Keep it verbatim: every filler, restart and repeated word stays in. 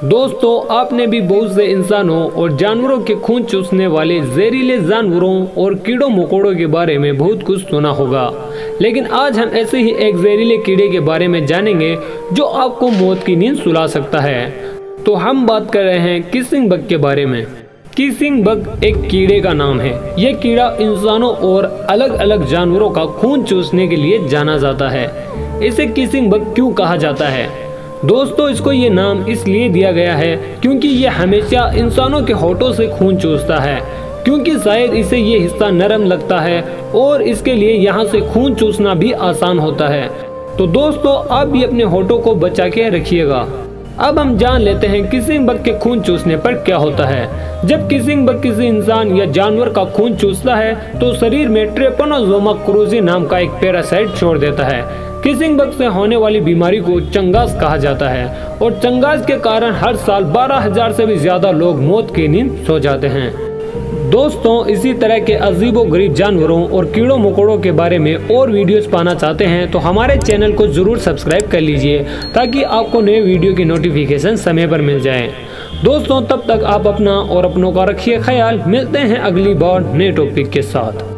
दोस्तों, आपने भी बहुत से इंसानों और जानवरों के खून चूसने वाले जहरीले जानवरों और कीड़ों मकोड़ों के बारे में बहुत कुछ सुना होगा, लेकिन आज हम ऐसे ही एक जहरीले कीड़े के बारे में जानेंगे जो आपको मौत की नींद सुला सकता है। तो हम बात कर रहे हैं किसिंग बग के बारे में। किसिंग बग एक कीड़े का नाम है। यह कीड़ा इंसानों और अलग अलग जानवरों का खून चूसने के लिए जाना जाता है। इसे किसिंग बग क्यों कहा जाता है? दोस्तों, इसको ये नाम इसलिए दिया गया है क्योंकि ये हमेशा इंसानों के होठों से खून चूसता है, क्योंकि शायद इसे ये हिस्सा नरम लगता है और इसके लिए यहाँ से खून चूसना भी आसान होता है। तो दोस्तों, आप भी अपने होठों को बचा के रखिएगा। अब हम जान लेते हैं किसिंग बग के खून चूसने पर क्या होता है। जब किसिंग बग किसी इंसान या जानवर का खून चूसता है तो शरीर में ट्रेपनोसोमा क्रूजी नाम का एक पैरासाइट छोड़ देता है। किसिंग बग से होने वाली बीमारी को चंगास कहा जाता है और चंगास के कारण हर साल बारह हजार से भी ज्यादा लोग मौत की नींद सो जाते हैं। दोस्तों, इसी तरह के अजीबोगरीब जानवरों और कीड़ों मकोड़ों के बारे में और वीडियोस पाना चाहते हैं तो हमारे चैनल को जरूर सब्सक्राइब कर लीजिए ताकि आपको नए वीडियो की नोटिफिकेशन समय पर मिल जाए। दोस्तों, तब तक आप अपना और अपनों का रखिए ख्याल। मिलते हैं अगली बार नए टॉपिक के साथ।